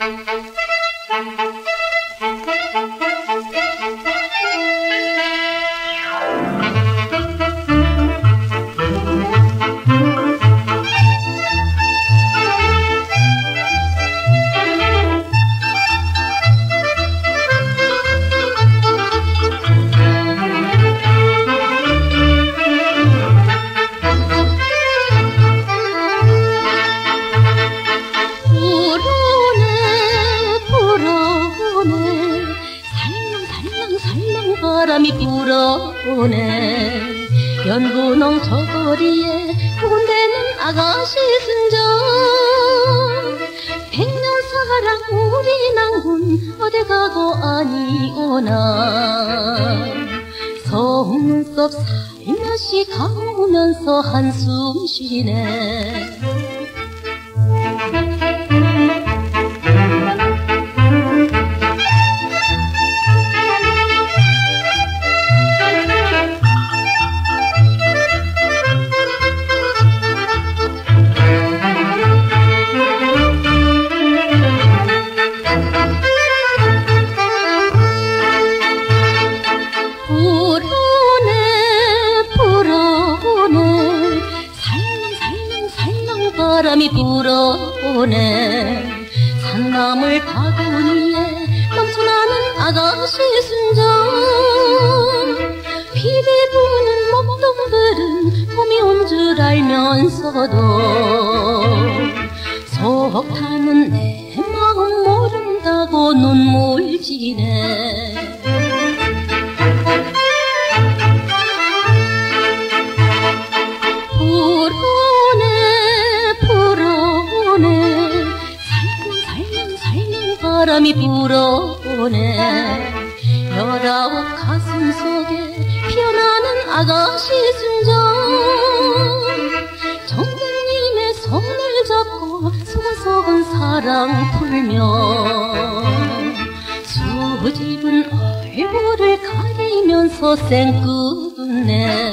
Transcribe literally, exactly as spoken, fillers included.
바람이 불어오네. 연분홍 저고리에 군대는 아가씨 순정. 백년 사랑 우리 낭군 어디 가고 아니오나. 속눈썹 살며시 감으면서 한숨 쉬네. 바람이 불어오네. 산나물 바구니에 넘쳐나는 아가씨 순정. 피리 부는 목동들은 봄이 온 줄 알면서도 속 타는 내 마음 모른다고 눈물 지네. 바람이 불어오네. 열아홉 가슴 속에 피어나는 아가씨 순정. 정부님의 손을 잡고 소곤소곤 사랑 풀며 수집은 얼굴을 가리면서 쌩끝내.